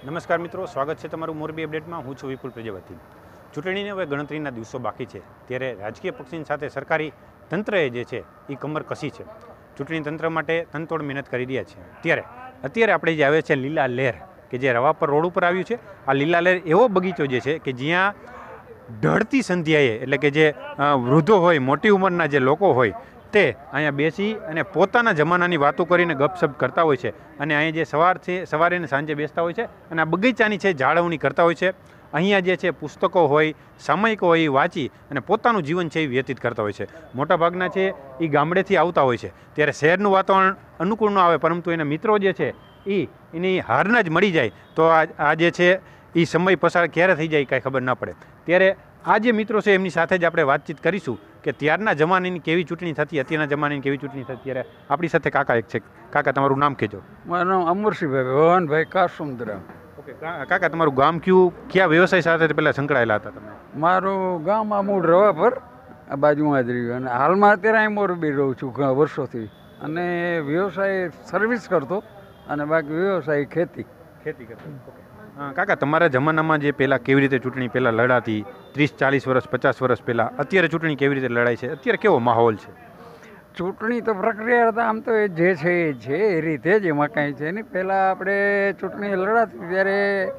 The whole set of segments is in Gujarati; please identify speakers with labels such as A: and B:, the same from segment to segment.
A: નમસ્કાર મિત્રો, સ્વાગત છે તમારું મોરબી અપડેટમાં. હું છું વિપુલ પ્રજાપતિ. ચૂંટણીને હવે ગણતરીના દિવસો બાકી છે, ત્યારે રાજકીય પક્ષની સાથે સરકારી તંત્રએ જે છે એ કમર કસી છે. ચૂંટણી તંત્ર માટે તનતોડ મહેનત કરી રહ્યા છે. અત્યારે આપણે જે આવે છે લીલા લહેર, કે જે રવાપર રોડ ઉપર આવ્યું છે. આ લીલા લહેર એવો બગીચો જે છે કે જ્યાં ઢળતી સંધ્યાએ, એટલે કે જે વૃદ્ધો હોય, મોટી ઉંમરના જે લોકો હોય, તે અહીંયા બેસી અને પોતાના જમાનાની વાતો કરીને ગપસપ કરતા હોય છે. અને અહીંયા જે સવારે અને સાંજે બેસતા હોય છે અને આ બગીચાની છે જાળવણી કરતા હોય છે. અહીંયા જે છે પુસ્તકો હોય, સામયિકો હોય, એ વાંચી અને પોતાનું જીવન છે એ વ્યતીત કરતા હોય છે. મોટાભાગના છે એ ગામડેથી આવતા હોય છે, ત્યારે શહેરનું વાતાવરણ અનુકૂળ ન આવે, પરંતુ એના મિત્રો જે છે એની હારના જ મળી જાય તો આ જે છે એ સમય પસાર ક્યારે થઈ જાય કાંઈ ખબર ના પડે. ત્યારે આ જે મિત્રો છે એમની સાથે જ આપણે વાતચીત કરીશું કે ત્યારના જમાનાની કેવી ચૂંટણી થતી, અત્યારના જમાનાની કેવી ચૂંટણી થતી. ત્યારે આપણી સાથે કાકા એક છે. કાકા, તમારું નામ કહેજો.
B: મારું નામ અમરસિંહભાઈ ભવાનભાઈ કાસુમદરા.
A: ઓકે કાકા, તમારું ગામ કયા વ્યવસાય સાથે પહેલાં સંકળાયેલા હતા તમે?
B: મારું ગામ આ મૂળ રવાપર, આ બાજુમાં જ રહ્યું, અને હાલમાં અત્યારે અહીં મોરબી રહું છું ઘણા વર્ષોથી. અને વ્યવસાય સર્વિસ કરતો અને બાકી વ્યવસાય ખેતી
A: કરતો. કાકા, તમારા જમાનામાં જે પહેલાં કેવી રીતે ચૂંટણી પહેલાં લડાતી, 30-40 વર્ષ 50 વર્ષ પહેલાં, અત્યારે ચૂંટણી કેવી રીતે લડાય છે? અત્યારે કેવો માહોલ છે?
B: ચૂંટણી તો પ્રક્રિયા હતા આમ તો એ જે છે એ છે એ રીતે જ, એમાં કાંઈ છે નહીં. પહેલાં આપણે ચૂંટણી લડાતી ત્યારે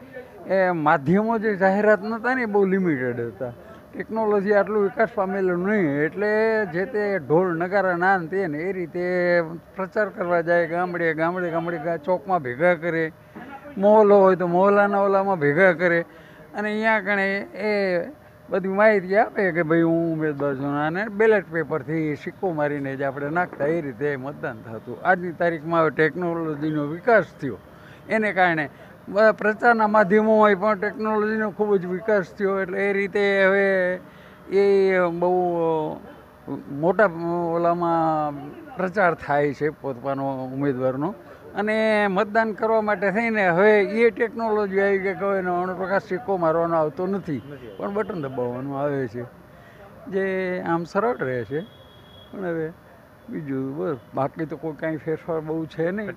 B: એ માધ્યમો જે જાહેરાત નહોતા ને એ બહુ લિમિટેડ હતા. ટેકનોલોજી આટલું વિકાસ પામેલું નહીં, એટલે જે તે ઢોલ નગારા નાન તે ને એ રીતે પ્રચાર કરવા જાય. ગામડે ચોકમાં ભેગા કરે, મહોલ્લો હોય તો મહોલ્લાના ઓલામાં ભેગા કરે, અને અહીંયા કણે એ બધી માહિતી આપે કે ભાઈ હું ઉમેદવાર છું, અને બેલેટ પેપરથી સિક્કો મારીને જ આપણે નાખતા, એ રીતે મતદાન થતું. આજની તારીખમાં હવે ટેકનોલોજીનો વિકાસ થયો, એને કારણે પ્રચારના માધ્યમોમાં પણ ટેકનોલોજીનો ખૂબ જ વિકાસ થયો, એટલે એ રીતે હવે એ બહુ મોટા ઓલામાં પ્રચાર થાય છે પોતાનો ઉમેદવારનો. અને મતદાન કરવા માટે થઈને હવે એ ટેકનોલોજી આવી કે કોઈ અણુપ્રકાશ સિક્કો મારવાનો આવતો નથી, પણ બટન દબાવવાનું આવે છે, જે આમ સરળ રહે છે. પણ હવે બીજું બસ બાકી તો કોઈ કાંઈ ફેરફાર બહુ છે નહીં.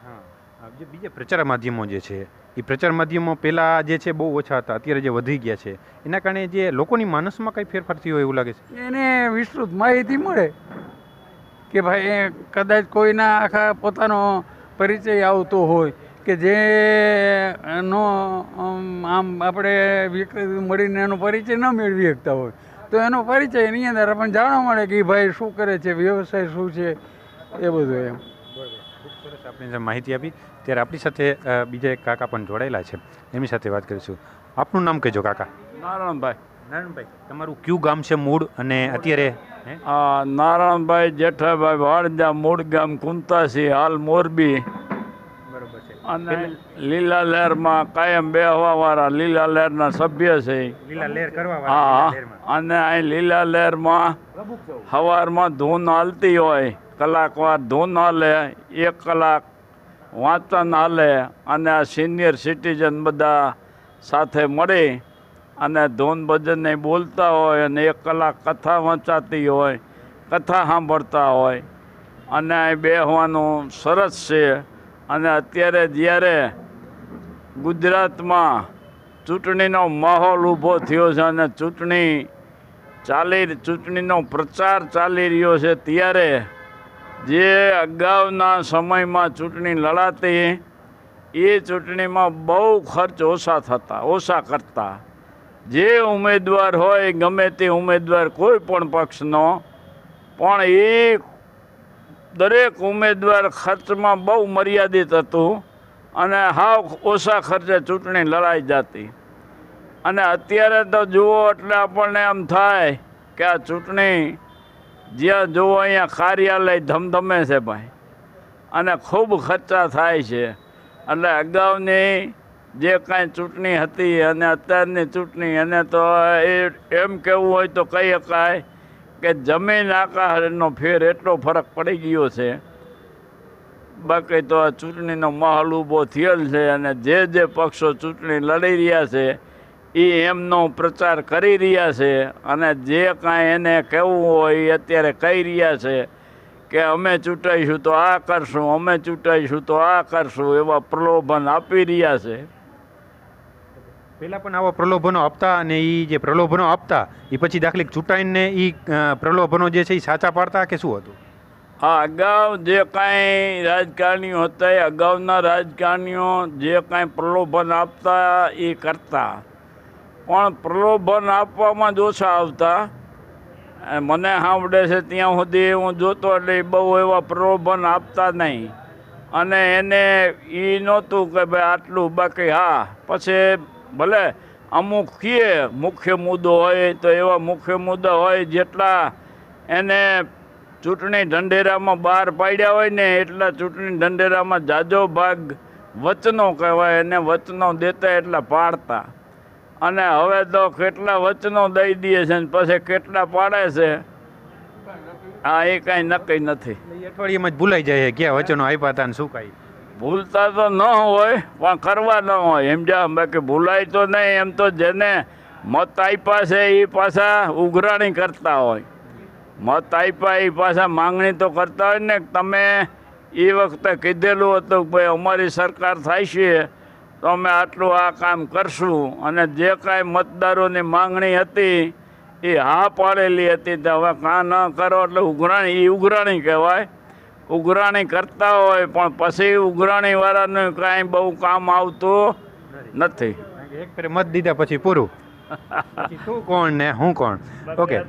A: જે બીજા પ્રચાર માધ્યમો જે છે એ પ્રચાર માધ્યમો પહેલાં જે છે બહુ ઓછા હતા, અત્યારે જે વધી ગયા છે, એના કારણે જે લોકોની માનસમાં કંઈ ફેરફાર થયો એવું લાગે છે?
B: એને વિસ્તૃત માહિતી મળે કે ભાઈ કદાચ કોઈના આખા પોતાનો પરિચય આવતો હોય કે જે એનો આમ આપણે મળીને એનો પરિચય ન મેળવી શકતા હોય, તો એનો પરિચય એની અંદર આપણને જાણવા મળે કે ભાઈ શું કરે છે, વ્યવસાય શું છે, એ બધું એમ.
A: ખૂબ સરસ આપણી જે માહિતી આપી. ત્યારે આપણી સાથે બીજા એક કાકા પણ જોડાયેલા છે, એમની સાથે વાત કરીશું. આપનું નામ કહેજો કાકા. નારાયણભાઈ, તમારું કયું ગામ છે મૂળ, અને અત્યારે?
C: નારાયણભાઈ જેઠાભાઈ વાળજા, મૂળ ગામ કુંતાસી, હાલ મોરબી.
A: બરોબર છે.
C: અને લીલા લહેરમાં કાયમ બેહવાવાળા લીલા લહેરના સભ્ય છે.
A: લીલા લહેર કરવા?
C: હા. અને અહીં લીલા લહેરમાં સવારમાં ધૂન હાલતી હોય, કલાકવાર ધૂન હાલે, 1 કલાક વાંચન હાલે, અને આ સિનિયર સિટીઝન બધા સાથે મળી અને ધૂન ભજનને બોલતા હોય, અને 1 કલાક કથા વંચાતી હોય, કથા સાંભળતા હોય, અને અહીં બેસવાનું સરસ છે. અને અત્યારે જ્યારે ગુજરાતમાં ચૂંટણીનો માહોલ ઊભો થયો છે અને ચૂંટણીનો પ્રચાર ચાલી રહ્યો છે, ત્યારે જે અગાઉના સમયમાં ચૂંટણી લડાતી એ ચૂંટણીમાં બહુ ખર્ચ ઓછા કરતા. જે ઉમેદવાર હોય, ગમે તે ઉમેદવાર કોઈ પણ પક્ષનો, પણ એ દરેક ઉમેદવાર ખર્ચમાં બહુ મર્યાદિત હતું, અને હાવ ઓછા ખર્ચે ચૂંટણી લડાઈ જતી. અને અત્યારે તો જુઓ એટલે આપણને એમ થાય કે આ ચૂંટણી જ્યાં જુઓ અહીંયા કાર્યાલય ધમધમે છે ભાઈ, અને ખૂબ ખર્ચા થાય છે. એટલે અગાઉની જે કાંઈ ચૂંટણી હતી અને અત્યારની ચૂંટણી, એને તો એમ કહેવું હોય તો કહી શકાય કે જમીન આકાશનો ફેર, એટલો ફરક પડી ગયો છે. બાકી તો આ ચૂંટણીનો માહોલ ઊભો થયેલ છે, અને જે પક્ષો ચૂંટણી લડી રહ્યા છે એ એમનો પ્રચાર કરી રહ્યા છે, અને જે કાંઈ એને કહેવું હોય એ અત્યારે કહી રહ્યા છે કે અમે ચૂંટાઈશું તો આ કરશું, અમે ચૂંટાઈશું તો આ કરશું, એવા પ્રલોભન આપી રહ્યા છે.
A: પહેલાં પણ આવા પ્રલોભનો આપતા અને એ જે પ્રલોભનો આપતા એ પછી દાખલિક ચૂંટાઈને એ પ્રલોભનો જે છે એ સાચા પાડતા કે શું હતું?
C: આ અગાઉ જે કાંઈ રાજકારણીઓ હતા એ અગાઉના રાજકારણીઓ જે કાંઈ પ્રલોભન આપતા એ કરતા, પણ પ્રલોભન આપવામાં જ ઓછા આવતા. મને સાંભળે છે ત્યાં સુધી હું જોતો એટલે બહુ એવા પ્રલોભન આપતા નહીં. અને એને એ નહોતું કે ભાઈ આટલું, બાકી હા પછી ભલે અમુક કીએ મુખ્ય મુદ્દો હોય તો એવા મુખ્ય મુદ્દા હોય જેટલા એને ચૂંટણી ઢંઢેરામાં બહાર પાડ્યા હોય ને એટલા ચૂંટણી ઢંઢેરામાં જાજો ભાગ વચનો કહેવાય, એને વચનો દેતા એટલા પાડતા. અને હવે તો કેટલા વચનો દઈ દે છે ને પછી કેટલા પાડે છે હા એ કાંઈ નક્કી નથી.
A: એ અઠવાડિયામાં જ ભૂલાઈ જાય ક્યાં વચનો આપ્યા હતા ને શું કાંઈ?
C: ભૂલતા તો ન હોય પણ કરવા ન હોય એમ જા, બાકી ભૂલાય તો નહીં. એમ તો જેને મત આપ્યા છે એ પાછા ઉઘરાણી કરતા હોય. મત આપ્યા એ પાછા માંગણી તો કરતા હોય ને. તમે એ વખતે કીધેલું હતું કે ભાઈ અમારી સરકાર થાય છે તો અમે આટલું આ કામ કરશું, અને જે કાંઈ મતદારોની માંગણી હતી એ હા પાડેલી હતી તો હવે કાં ન કરો એટલે ઉઘરાણી, એ ઉઘરાણી કહેવાય. ઉઘરાણી કરતા હોય પણ પછી ઉઘરાણીવાળાનું કાંઈ બહુ કામ આવતું નથી.
A: એક ફેરે મત દીધા પછી પૂરું. તું કોણ ને હું કોણ? ઓકે,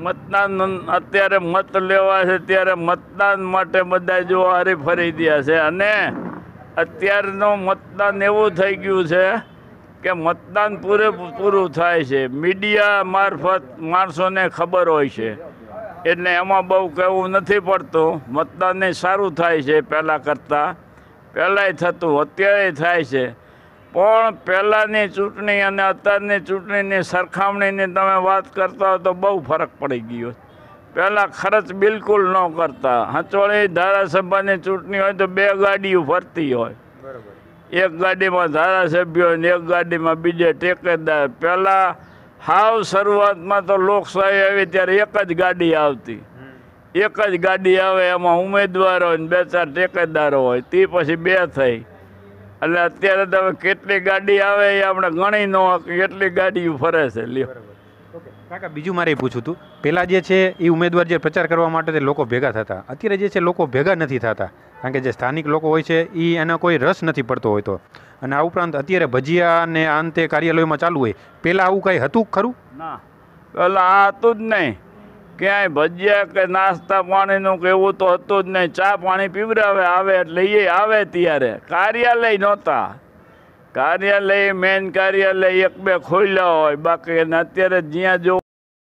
C: અત્યારે મત લેવા છે ત્યારે મતદાન માટે બધા જો હરીફરી ગયા છે. અને અત્યારનું મતદાન એવું થઈ ગયું છે કે મતદાન પૂરેપૂરું થાય છે. મીડિયા મારફત માણસોને ખબર હોય છે એટલે એમાં બહુ કહેવું નથી પડતું. મતદાનને સારું થાય છે પહેલાં કરતાં. પહેલાંય થતું, અત્યારે થાય છે. પણ પહેલાંની ચૂંટણી અને અત્યારની ચૂંટણીની સરખામણીની તમે વાત કરતા હો તો બહુ ફરક પડી ગયો. પહેલાં ખર્ચ બિલકુલ ન કરતા. હંચોળી ધારાસભાની ચૂંટણી હોય તો 2 ગાડીઓ ફરતી હોય. એક ગાડીમાં ધારાસભ્ય હોય ને એક ગાડીમાં બીજે ટેકેદાર. પહેલાં હાવ શરૂઆતમાં તો લોકશાહી આવી ત્યારે એક જ ગાડી આવતી. એક જ ગાડી આવે એમાં ઉમેદવાર હોય ને 2-4 ટેકેદારો હોય. તે પછી 2 થઈ. એટલે અત્યારે તો હવે કેટલી ગાડી આવે એ આપણે ગણી ન કેટલી ગાડીઓ ફરે છે. લ્યો
A: કાકા, બીજું મારે પૂછવું હતું, પહેલાં જે છે એ ઉમેદવાર જે પ્રચાર કરવા માટે તે લોકો ભેગા થતા, અત્યારે જે છે લોકો ભેગા નથી થતા કારણ કે જે સ્થાનિક લોકો હોય છે એ એનો કોઈ રસ નથી પડતો હોય તો. અને આ ઉપરાંત અત્યારે ભજીયા ને અંતે કાર્યાલયોમાં ચાલુ હોય, પહેલાં આવું કંઈ હતું ખરું?
C: ના, પહેલાં આ હતું જ નહીં. ક્યાંય ભજીયા કે નાસ્તા પાણીનું કે એવું તો હતું જ નહીં. ચા પાણી પીવડાવે આવે એટલે એ આવે ત્યારે. કાર્યાલય નહોતા. કાર્યાલય મેન કાર્યાલય 1-2 ખોલ્યા હોય, બાકી એને અત્યારે જ્યાં જો.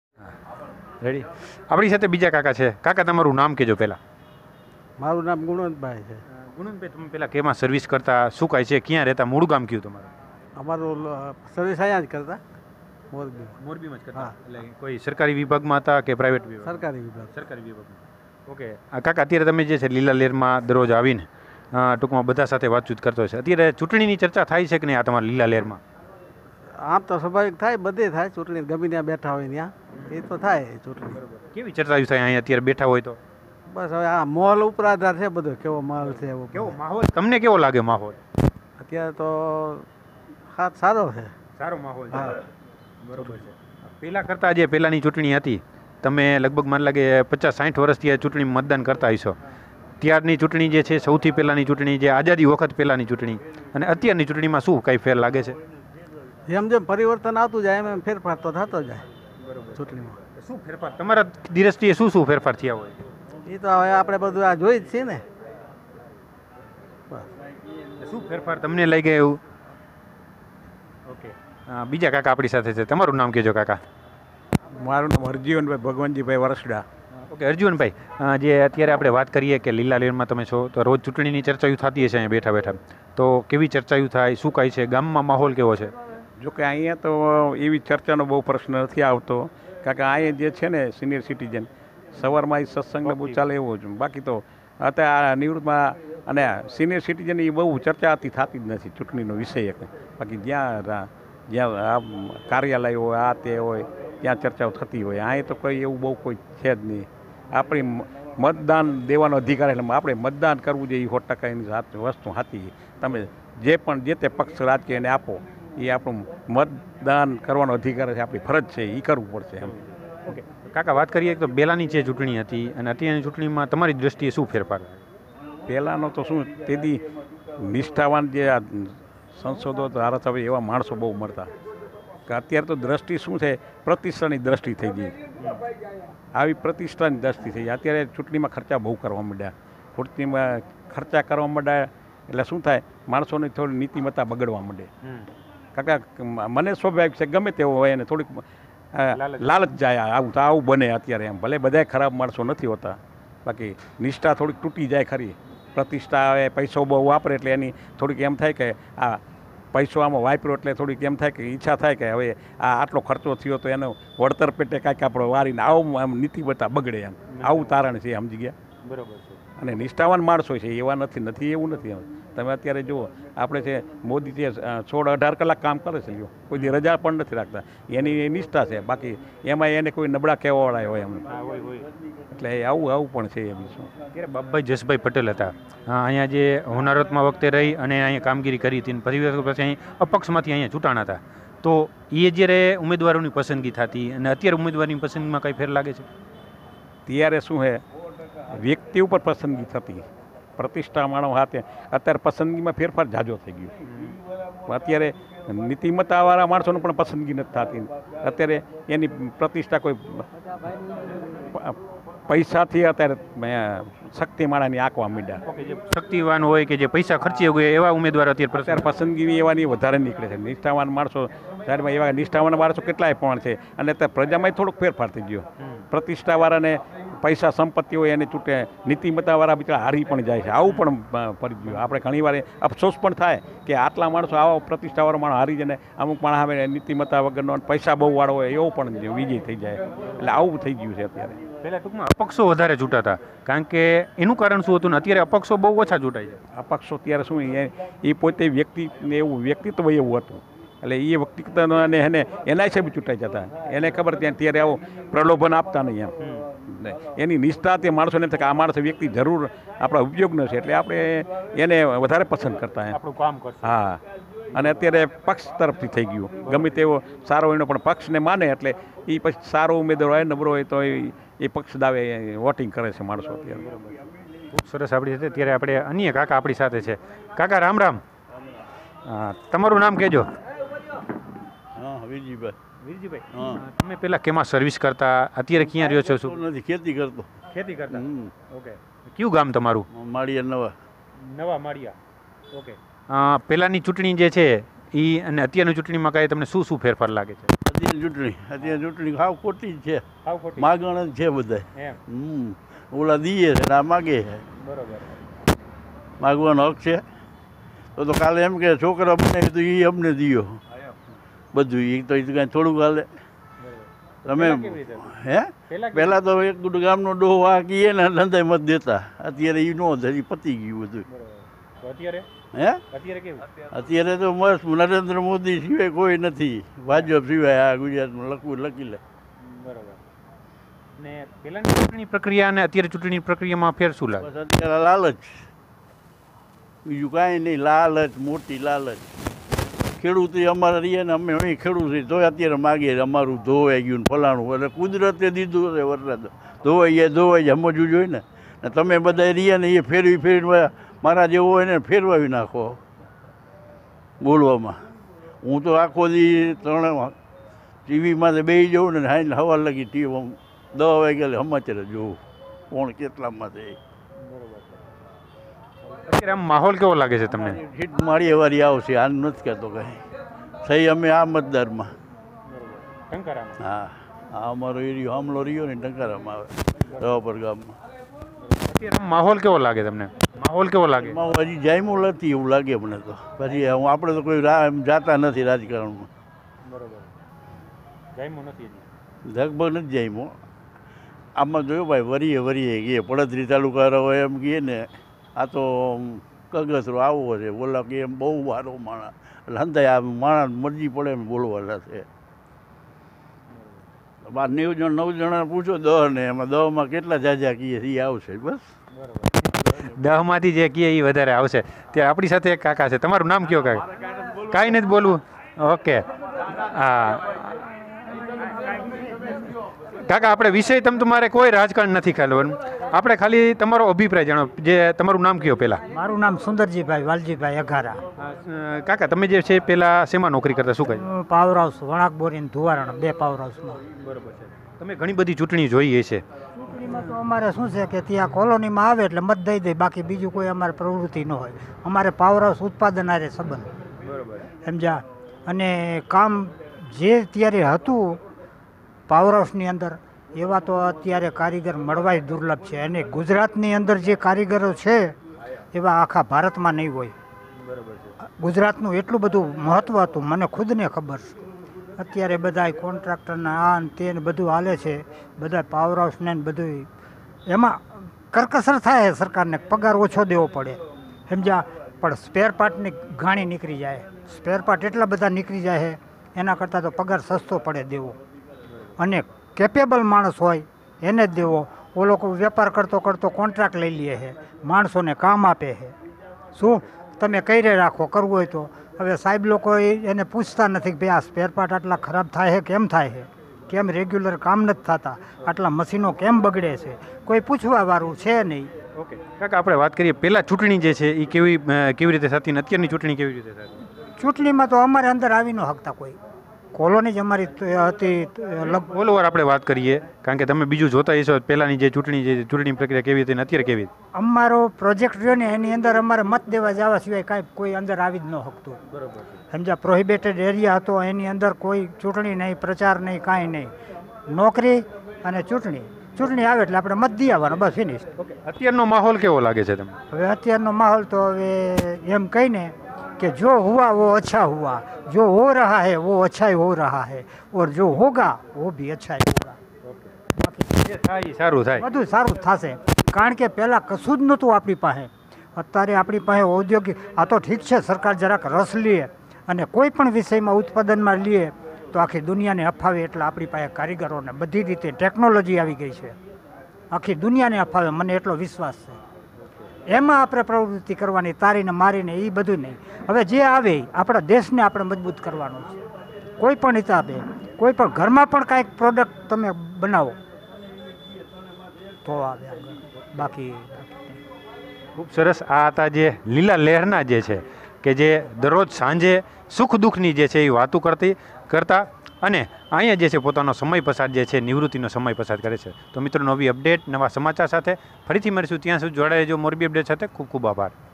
A: રેડી. આપણી સાથે બીજા કાકા છે. કાકા, તમારું નામ કહેજો પહેલાં.
D: મારું નામ ગુણવંતભાઈ છે.
A: ગુણવંતભાઈ, તમે પહેલાં કેમાં સર્વિસ કરતા, શું કાંઈ છે, ક્યાં રહેતા, મૂળ ગામ કયું તમારું?
D: અમારું સર્વિસ અહીંયા જ કરતા,
A: મોરબીમાં જ કરતા. એટલે કોઈ સરકારી વિભાગમાં હતા કે પ્રાઇવેટ વિભાગ?
D: સરકારી વિભાગ.
A: સરકારી વિભાગમાં. ઓકે. કાકા, અત્યારે તમે જે છે લીલા લહેરમાં દરરોજ આવીને ટૂંકમાં બધા સાથે વાતચીત કરતો છે. અત્યારે ચૂંટણીની ચર્ચા થાય છે કે નહીં આ તમારા લીલા લહેરમાં?
D: આમ તો સ્વાભાવિક થાય, બધે થાય. ચૂંટણી ગમે ત્યાં બેઠા હોય ત્યાં એ તો થાય ચૂંટણી.
A: કેવી ચર્ચા થાય અહીંયા અત્યારે બેઠા હોય તો?
D: બસ હવે આ માહોલ ઉપર આધાર છે બધો, કેવો માહોલ છે એવો.
A: કેવો માહોલ તમને કેવો લાગે? માહોલ
D: અત્યારે તો સારો છે.
A: સારો માહોલ છે. બરોબર છે. પહેલાં કરતાં જે પહેલાંની ચૂંટણી હતી, તમે લગભગ મને લાગે 50-60 વર્ષથી આ ચૂંટણી મતદાન કરતા હશો. ત્યારની ચૂંટણી જે છે સૌથી પહેલાંની ચૂંટણી, જે આઝાદી વખત પહેલાંની ચૂંટણી અને અત્યારની ચૂંટણીમાં શું કાંઈ ફેર લાગે છે?
D: જેમ જેમ પરિવર્તન આવતું જાય એમ એમ ફેરફાર તો થતો જાય ચૂંટણીમાં.
A: શું ફેરફાર તમારા દ્રષ્ટિએ શું ફેરફાર થયા હોય?
D: એ તો હવે આપણે બધું આ જોઈ જ છીએ ને.
A: શું ફેરફાર તમને લઈ ગયા એવું? ઓકે. બીજા કાકા આપણી સાથે છે. તમારું નામ કહેજો કાકા.
E: મારું નામ અરજીવનભાઈ ભગવાનજીભાઈ વરસડા.
A: ઓકે અર્જુનભાઈ, જે અત્યારે આપણે વાત કરીએ કે લીલા લહેરમાં તમે છો તો રોજ ચૂંટણીની ચર્ચાઓ થતી હશે અહીંયા બેઠા બેઠા, તો કેવી ચર્ચાઓ થાય, શું કાંઈ છે, ગામમાં માહોલ કેવો છે?
E: જોકે અહીંયા તો એવી ચર્ચાનો બહુ પ્રશ્ન નથી આવતો, કારણ કે અહીંયા જે છે ને સિનિયર સિટીઝન સવારમાં એ સત્સંગને બહુ ચાલે એવો જ. બાકી તો અત્યારે આ નિવૃત્તમાં અને સિનિયર સિટીઝન એ બહુ ચર્ચાથી થતી જ નથી ચૂંટણીનો વિષય. બાકી જ્યાં આ કાર્યાલય હોય આ તે હોય ત્યાં ચર્ચાઓ થતી હોય. અહીંયા તો કોઈ એવું બહુ કોઈ છે જ નહીં. આપણી મતદાન દેવાનો અધિકાર એટલે આપણે મતદાન કરવું જોઈએ એ 100% વસ્તુ હતી. તમે જે પણ જે તે પક્ષ રાજકીય એને આપો એ આપણું મતદાન કરવાનો અધિકાર છે, આપણી ફરજ છે, એ કરવું પડશે એમ.
A: ઓકે કાકા, વાત કરીએ તો પહેલાંની જે ચૂંટણી હતી અને અત્યારની ચૂંટણીમાં તમારી દૃષ્ટિએ શું ફેરફાર?
E: પહેલાંનો તો શું તેથી નિષ્ઠાવાન જે આ સંસદો ધારાસભ્ય એવા માણસો બહુ મળતા, કે અત્યારે તો દ્રષ્ટિ શું છે, પ્રતિષ્ઠાની દ્રષ્ટિ થઈ ગઈ. આવી પ્રતિષ્ઠાની દ્રષ્ટિ થઈ ગઈ. અત્યારે ચૂંટણીમાં ખર્ચા બહુ કરવા માંડ્યા. ચૂંટણીમાં ખર્ચા કરવા માંડ્યા એટલે શું થાય, માણસોની થોડી નીતિમત્તા બગડવા માંડે. કાકા મને સ્વાભાવિક છે, ગમે તેવો હોય એને થોડીક લાલચ જાય, આવું બને અત્યારે એમ. ભલે બધા ખરાબ માણસો નથી હોતા, બાકી નિષ્ઠા થોડીક તૂટી જાય ખરી. પ્રતિષ્ઠા આવે, પૈસો બહુ વાપરે એટલે એની થોડીક એમ થાય કે આ પૈસો આમાં વાપરો એટલે થોડીક એમ થાય કે ઈચ્છા થાય કે હવે આ આટલો ખર્ચો થયો તો એનો વળતર પેટે કાંઈક આપણે વારીને આવું આમ નીતિમત્તા બગડે એમ. આવું તારણ છે, સમજી ગયા?
A: બરોબર છે.
E: અને નિષ્ઠાવાન માણસો છે એવા નથી એવું નથી. તમે અત્યારે જુઓ, આપણે છે મોદી જે 16-18 કલાક કામ કરે છે, લ્યો કોઈ દી રજા પણ નથી રાખતા, એની નિષ્ઠા છે. બાકી એમાં એને કોઈ નબળા કહેવાવાળા હોય એમ, એટલે આવું પણ છે. એ બીજું
A: ત્યારે બાપભાઈ જસભાઈ પટેલ હતા, અહીંયા જે હોનારતમાં વખતે રહી અને અહીંયા કામગીરી કરી હતી, પછી અહીં અપક્ષમાંથી અહીંયા ચૂંટાણા હતા. તો એ જ્યારે ઉમેદવારોની પસંદગી થતી અને અત્યારે ઉમેદવારની પસંદગીમાં કંઈ ફેર લાગે છે?
E: ત્યારે શું છે, વ્યક્તિ ઉપર પસંદગી થતી, પ્રતિષ્ઠા માણો હાથે. અત્યારે પસંદગીમાં ફેરફાર જાજો થઈ ગયો. અત્યારે નીતિમત્તાવાળા માણસોને પણ પસંદગી નથી થતી. અત્યારે એની પ્રતિષ્ઠા કોઈ પૈસાથી અત્યારે શક્તિ માણાની આંકવા માંડ્યા.
A: જે શક્તિવાન હોય કે જે પૈસા ખર્ચી હોય એવા ઉમેદવાર અત્યારે
E: પસંદગી એવાની વધારે નીકળે છે. નિષ્ઠાવાન માણસો શહેરમાં એવા નિષ્ઠાવાન માણસો કેટલાય પણ છે, અને અત્યારે પ્રજામાં થોડોક ફેરફાર થઈ ગયો. પ્રતિષ્ઠાવાળાને પૈસા સંપત્તિ હોય એને છૂટે, નીતિમત્તાવાળા બિચારા હારી પણ જાય છે. આવું પણ પડી ગયું. આપણે ઘણીવાર અફસોસ પણ થાય કે આટલા માણસો આવા પ્રતિષ્ઠાવાળો માણસ હારી જાય ને અમુક માણસ આવે નીતિમત્તા વગરનો પૈસા બહુ વાળો હોય એવો પણ વિજય થઈ જાય. એટલે આવું થઈ ગયું છે અત્યારે.
A: પહેલાં ટૂંકમાં અપક્ષો વધારે ચૂંટાતા, કારણ કે એનું કારણ શું હતું ને અત્યારે અપક્ષો બહુ ઓછા ચૂંટાય છે?
E: અપક્ષો ત્યારે શું, એ પોતે વ્યક્તિને એવું વ્યક્તિત્વ એવું હતું, એટલે એ વ્યક્તિત્વને એને એના હિસાબે ચૂંટાઈ જતા. એને ખબર ત્યાં ત્યારે આવું પ્રલોભન આપતા નહીં એમ. એની નિષ્ઠા તે માણસોને થાય કે આ માણસ વ્યક્તિ જરૂર આપણા ઉપયોગનો છે, એટલે આપણે એને વધારે પસંદ કરતા એમ.
A: આપણું કામ કરશે.
E: હા, અને અત્યારે પક્ષ તરફથી થઈ ગયું. ગમે તેવો સારો એનો પણ પક્ષને માને એટલે એ પછી સારો ઉમેદવાર હોય, નબળો હોય તો એ પક્ષ દાવે વોટિંગ કરે છે માણસો અત્યારે.
A: ખૂબ સરસ. આપણી સાથે ત્યારે આપણે અન્ય કાકા આપણી સાથે છે. કાકા રામ રામ. તમારું નામ કહેજો.
F: હા, વીરજીભાઈ.
A: વીરજીભાઈ, તમે પહેલાં કેમાં સર્વિસ કરતા, અત્યારે ક્યાં રહ્યો છો? શું
F: નથી, ખેતી કરતો.
A: ખેતી કરતા. ઓકે. કયું ગામ તમારું?
F: માળિયા
A: નવા માળિયા. ઓકે. પહેલાંની ચૂંટણી જે છે એ અને અત્યારની ચૂંટણીમાં કાંઈ તમને શું ફેરફાર લાગે છે?
F: અત્યારે ચૂંટણી હાવ ખોટી જ છે.
A: હાવ ખોટી.
F: માગણ જ છે બધા. ઓલા દીએ છે આ માગે છે.
A: બરોબર.
F: માગવાનો હક છે. તો કાલે એમ કે છોકરા બનાવી તો એ અમને દિયો બધું. એ તો કાંઈ થોડુંક હાલે. તમે હે પહેલાં તો એક ગામનો ડોહો આ કીએ ને ધંધા મત દેતા. અત્યારે એ નો હજી પતી ગયું બધું.
A: અત્યારે
F: હે અત્યારે તો મસ્ત નરેન્દ્ર મોદી સિવાય કોઈ નથી. ભાજપ સિવાય આ ગુજરાતમાં લખી લે.
A: બરોબર. ને પહેલાંની ચૂંટણી પ્રક્રિયા અને અત્યારે ચૂંટણી પ્રક્રિયામાં ફેર શું લાગે?
F: બસ અત્યારે લાલચ, બીજું કાંઈ નહીં. લાલચ, મોટી લાલચ. ખેડૂત અમારા રહીએ ને અમે અહીં ખેડૂત છીએ તો અત્યારે માગીએ અમારું ધોવાઈ ગયું ને ફલાણું. એટલે કુદરતે દીધું છે વરસાદ, ધોવાઈ જાય સમજવું જોઈએ ને. તમે બધા રહીએ ને એ ફેરવી મારા જેવો હોય ને ફેરવાવી નાખો બોલવામાં. હું તો આખો દી 3 ટીવીમાં બેસી જાઉં ને હાઈને હવા લગી ટીવી 10 વાગ્યા સમાચાર જોઉં કોણ કેટલામાં છે.
A: અત્યારે આમ માહોલ કેવો લાગે છે તમને?
F: સીટ મારી વારી આવશે, આ નથી કહેતો કંઈ. સહી અમે આ મતદારમાં. હા, આ અમારો એરિયો હમલો રહ્યો ને ટંકારામાં આવે, રવાપર ગામમાં.
A: અત્યારે માહોલ કેવો લાગે તમને? માહોલ કેવો લાગે?
F: હજી જામ્યું નથી એવું લાગે મને તો. પછી આપણે તો કોઈ જાતા નથી રાજકારણમાં.
A: બરોબર. જામ્યું નથી
F: લગભગ નથી જામ્યું. આમાં જોયું ભાઈ વરીએ ગઈએ પડદરી તાલુકા હોય એમ કહીએ ને આ તો કગસરો આવો છે. બોલા કે એમ બહુ વારો માણસ એટલે હંધાય આ માણસ મરજી પડે એમ બોલવાના છે. 9 જણા પૂછો 10 ને એમાં 10માં કેટલા જાજા કહીએ એ આવશે બસ.
A: 10માંથી જે કહીએ એ વધારે આવશે. ત્યાં આપણી સાથે એક કાકા છે. તમારું નામ કયો કાકા? કાંઈ નથી બોલવું. ઓકે હા કાકા આપણે વિષય તમારે કોઈ રાજકારણ નથી ખાલવાનું, આપણે ખાલી તમારો અભિપ્રાય જાણો. જે તમારું નામ કયો પહેલાં?
G: મારું નામ સુંદરજીભાઈ વાલજીભાઈ અઘારા.
A: કાકા તમે જે છે પહેલાં શેમાં નોકરી કરતા, શું કહે?
G: પાવર હાઉસ વણાક બોરીને ધુવારણ 2 પાવર હાઉસમાં.
A: બરોબર છે. તમે ઘણી બધી ચૂંટણી જોઈ છે.
G: ચૂંટણીમાં તો અમારે શું છે કે ત્યાં કોલોનીમાં આવે એટલે મત દઈ દે, બાકી બીજું કોઈ અમારે પ્રવૃત્તિ ન હોય. અમારે પાવર હાઉસ ઉત્પાદન આરે સંબંધ.
A: બરોબર.
G: સમજ્યા? અને કામ જે ત્યારે હતું પાવર હાઉસની અંદર એવા તો અત્યારે કારીગર મળવાય દુર્લભ છે, અને ગુજરાતની અંદર જે કારીગરો છે એવા આખા ભારતમાં નહીં હોય. ગુજરાતનું એટલું બધું મહત્ત્વ હતું, મને ખુદને ખબર છે. અત્યારે બધા કોન્ટ્રાક્ટરના આ ને તે ને બધું હાલે છે, બધા પાવર હાઉસને ને બધું એમાં કરકસર થાય. સરકારને પગાર ઓછો દેવો પડે, સમજ્યા? પણ સ્પેર પાર્ટની ઘાણી નીકળી જાય, સ્પેર પાર્ટ એટલા બધા નીકળી જાય એના કરતાં તો પગાર સસ્તો પડે દેવો, અને કેપેબલ માણસ હોય એને જ દેવો. ઓ લોકો વેપાર કરતો કરતો કોન્ટ્રાક્ટ લઈ લે છે, માણસોને કામ આપે છે. શું તમે કઈ રાખો કરવું હોય તો. હવે સાહેબ લોકો એને પૂછતા નથી કે ભાઈ આ સ્પેર પાર્ટ આટલા ખરાબ થાય છે, કેમ થાય છે, કેમ રેગ્યુલર કામ નથી થતા, આટલા મશીનો કેમ બગડે છે, કોઈ પૂછવાવાળું છે નહીં.
A: ઓકે કાકા આપણે વાત કરીએ પહેલાં ચૂંટણી જે છે એ કેવી રીતે થતી ને અત્યારની ચૂંટણી કેવી રીતે થતી?
G: ચૂંટણીમાં તો અમારે અંદર આવી ન શકતા કોઈ, કોલોની જ અમારી હતી.
A: ઓલ ઓવર આપણે વાત કરીએ, કારણ કે તમે બીજું જોતા હશો પહેલાંની જે ચૂંટણી પ્રક્રિયા કેવી હતી ને અત્યારે કેવી?
G: અમારો પ્રોજેક્ટ રહ્યો ને એની અંદર અમારે મત દેવા જવા સિવાય કાંઈ કોઈ અંદર આવી જ ન શકતું.
A: બરોબર.
G: સમજ્યા? પ્રોહિબિટેડ એરિયા હતો, એની અંદર કોઈ ચૂંટણી નહીં, પ્રચાર નહીં, કાંઈ નહીં. નોકરી અને ચૂંટણી આવે એટલે આપણે મત દઈ આવવાનો, બસ ફિનિશ.
A: ઓકે અત્યારનો માહોલ કેવો લાગે છે તમને?
G: હવે અત્યારનો માહોલ તો હવે એમ કહીને कि जो हुआ वो अच्छा हुआ, जो हो रहा है वो अच्छा ही हो रहा है, और जो होगा वो भी अच्छा ही होगा.
A: જે થાય એ સારું થાય.
G: બધું સારું થશે, કારણ કે પહેલાં કશું જ નહોતું આપણી પાસે. અત્યારે આપણી પાસે ઔદ્યોગિક, આ તો ઠીક છે સરકાર જરાક રસ લે અને કોઈ પણ વિષયમાં ઉત્પાદનમાં લે તો આખી દુનિયાને અફાવે. એટલે આપણી પાસે કારીગરોને બધી રીતે ટેકનોલોજી આવી ગઈ છે, આખી દુનિયાને અફાવે, મને એટલો વિશ્વાસ છે. એમાં આપણે પ્રવૃત્તિ કરવાની, તારીને મારીને એ બધું નહીં. હવે જે આવે આપણા દેશને આપણે મજબૂત કરવાનો છે. કોઈ પણ હિસાબે, કોઈ પણ ઘરમાં પણ કાંઈક પ્રોડક્ટ તમે બનાવો તો આવે આગળ, બાકી
A: ખૂબ સરસ. આ હતા જે લીલા લહેરના જે છે કે જે દરરોજ સાંજે સુખ દુઃખની જે છે એ વાતો કરતા અને અહીંયા જે છે પોતાનો સમય પસાર જે છે નિવૃત્તિનો સમય પસાર કરે છે. તો મિત્રો નવી અપડેટ નવા સમાચાર સાથે ફરીથી મળીશું, ત્યાં સુધી જોડાઈ રહેજો મોરબી અપડેટ સાથે. ખૂબ ખૂબ આભાર.